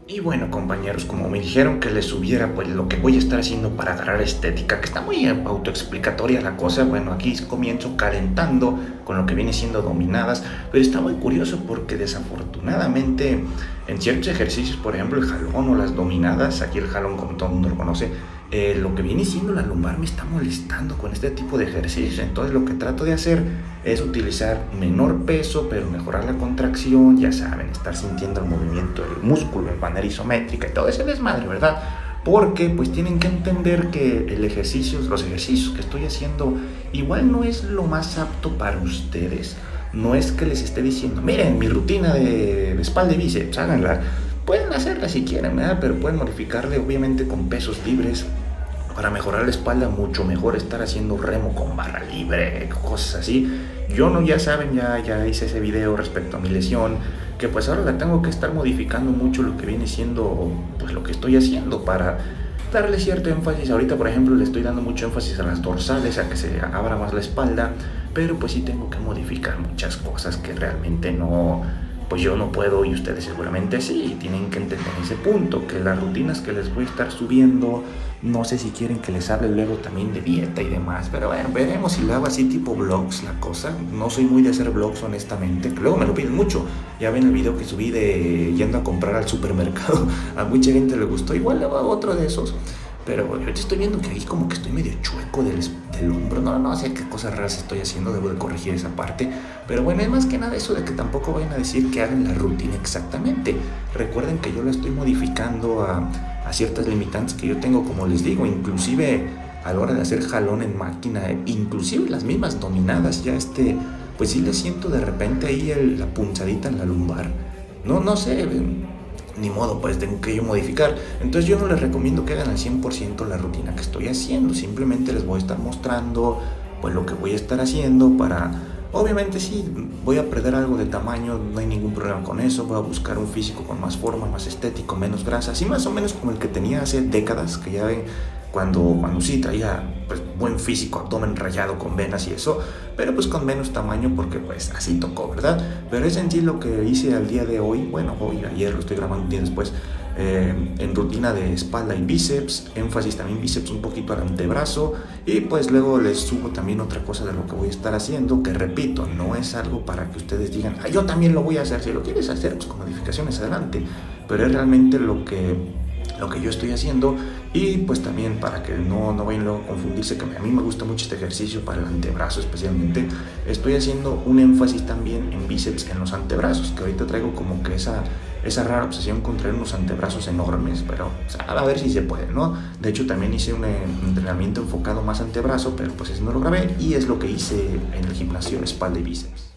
Y bueno, compañeros, como me dijeron que les subiera pues lo que voy a estar haciendo para agarrar estética, que está muy autoexplicatoria la cosa. Bueno, aquí comienzo calentando con lo que viene siendo dominadas, pero está muy curioso porque desafortunadamente en ciertos ejercicios, por ejemplo el jalón o las dominadas, aquí el jalón como todo el mundo lo conoce, lo que viene siendo la lumbar me está molestando con este tipo de ejercicios. Entonces lo que trato de hacer es utilizar menor peso pero mejorar la contracción, ya saben, estar sintiendo el movimiento del músculo de manera isométrica y todo ese desmadre, ¿verdad? Porque pues tienen que entender que los ejercicios que estoy haciendo igual no es lo más apto para ustedes. No es que les esté diciendo, miren mi rutina de espalda y bíceps, háganla. Pueden hacerla si quieren, ¿verdad? Pero pueden modificarle obviamente con pesos libres. Para mejorar la espalda, mucho mejor estar haciendo remo con barra libre, cosas así. Yo no, ya saben, ya hice ese video respecto a mi lesión, que pues ahora la tengo que estar modificando mucho lo que viene siendo, pues lo que estoy haciendo para darle cierto énfasis. Ahorita, por ejemplo, le estoy dando mucho énfasis a las dorsales, a que se abra más la espalda, pero pues sí tengo que modificar muchas cosas que realmente no, pues yo no puedo y ustedes seguramente sí. Tienen que entender ese punto, que las rutinas que les voy a estar subiendo, no sé si quieren que les hable luego también de dieta y demás, pero bueno, veremos si lo hago así tipo vlogs la cosa. No soy muy de hacer vlogs honestamente, que luego me lo piden mucho. Ya ven el video que subí de yendo a comprar al supermercado, a mucha gente le gustó, igual le hago otro de esos. Pero ahorita estoy viendo que ahí como que estoy medio chueco del hombro. No sé qué cosas raras estoy haciendo, debo de corregir esa parte. Pero bueno, es más que nada eso de que tampoco vayan a decir que hagan la rutina exactamente. Recuerden que yo la estoy modificando a ciertas limitantes que yo tengo, como les digo, inclusive a la hora de hacer jalón en máquina, inclusive las mismas dominadas, pues sí le siento de repente ahí la punzadita en la lumbar. No sé, ni modo, pues tengo que yo modificar. Entonces yo no les recomiendo que hagan al 100% la rutina que estoy haciendo. Simplemente les voy a estar mostrando pues lo que voy a estar haciendo para... Obviamente sí, voy a perder algo de tamaño, no hay ningún problema con eso. Voy a buscar un físico con más forma, más estético, menos grasa, así más o menos como el que tenía hace décadas, que ya ven, cuando sí traía pues buen físico, abdomen rayado con venas y eso, pero pues con menos tamaño porque pues así tocó, ¿verdad? Pero es en sí lo que hice al día de hoy, bueno, ayer lo estoy grabando un día después, en rutina de espalda y bíceps, énfasis también bíceps un poquito al antebrazo, y pues luego les subo también otra cosa de lo que voy a estar haciendo, que repito, no es algo para que ustedes digan, yo también lo voy a hacer. Si lo quieres hacer pues con modificaciones adelante, pero es realmente lo que yo estoy haciendo. Y pues también para que no vayan luego a confundirse, que a mí me gusta mucho este ejercicio para el antebrazo especialmente, estoy haciendo un énfasis también en bíceps en los antebrazos, que ahorita traigo como que esa rara obsesión con traer unos antebrazos enormes, pero o sea, a ver si se puede, ¿no? De hecho también hice un entrenamiento enfocado más antebrazo, pero pues eso no lo grabé, y es lo que hice en el gimnasio, espalda y bíceps.